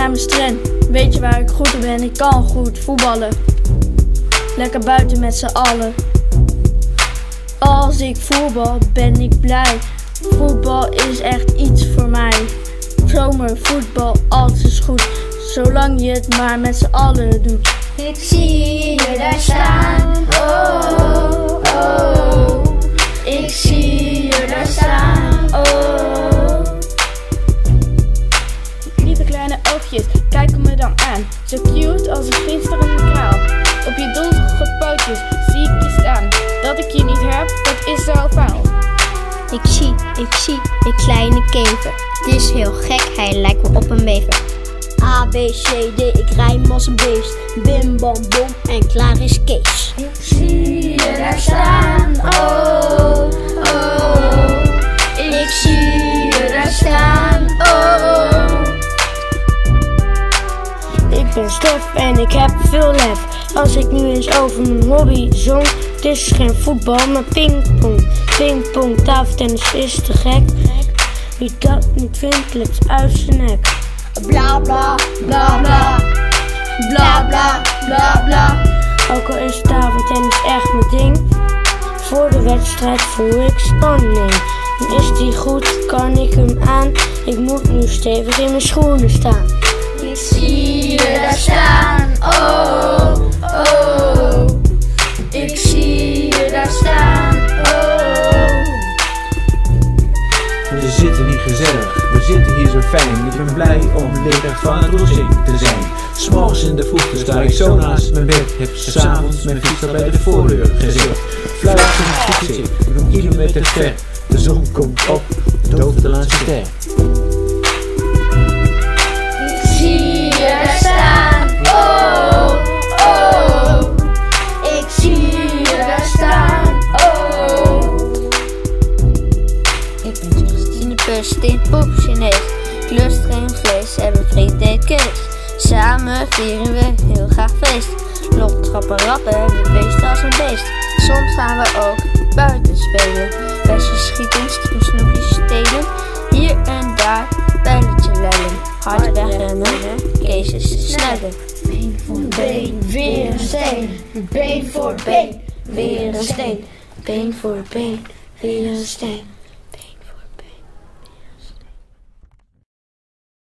naar mijn strand. Weet je waar ik goed in ben? Ik kan goed voetballen. Lekker buiten met z'n allen. Als ik voetbal ben ik blij. Voetbal is echt iets voor mij. Zomervoetbal, alles is goed. Zolang je het maar met z'n allen doet. Ik zie je daar staan, oh, oh. Ik zie je daar staan, oh. Lieve kleine oogjes, kijk me dan aan. Zo cute als een glinsterende kraal. Op je donzige pootjes zie ik je staan. Dat ik je niet heb, dat is zo faal. Ik zie een kleine kever. Het is heel gek, hij lijkt me op een bever. A, B, C, D, ik rijm als een beest. Bim, bam, bom en klaar is Kees. Ik zie je daar staan, oh, oh. Ik zie je daar staan, oh. Ik ben Stef en ik heb veel lef. Als ik nu eens over mijn hobby zong. Het is geen voetbal, maar pingpong. Pingpong, tafeltennis is te gek. Wie dat niet vindt, lept uit zijn nek. Bla bla bla bla. Bla bla bla bla. Ook al is tafeltennis echt mijn ding. Voor de wedstrijd voel ik spanning. En is die goed, kan ik hem aan. Ik moet nu stevig in mijn schoenen staan. Ik zie je daar staan, oh, oh. Ik zie je daar staan, oh. We zitten hier gezellig, we zitten hier zo fijn. Ik ben blij om leden van het Rossing te zijn. 's Morgens in de vroegte sta ik zo naast mijn bed. Heb 's avonds mijn fiets al bij de voordeur gezet. Fluitend fiets ik een kilometer ver. De zon komt op, dooft de laatste ster. Ik zie je daar staan, oh, oh. Ik zie je daar staan, oh. Ik ben 16 Steen Pop Chinees. Ik lust geen vlees, hebben vriend deed Kees. Samen vieren we heel graag feest. Nog trappen rappen, we beesten als een beest. Soms gaan we ook buiten spelen. Besjes schieten, snoepjes stelen. Hier en daar, pijletje lellen. Hard wegrennen, Kees is sneller. Been voor been, weer een steen. Been voor been, weer een steen. Been voor been, weer een steen.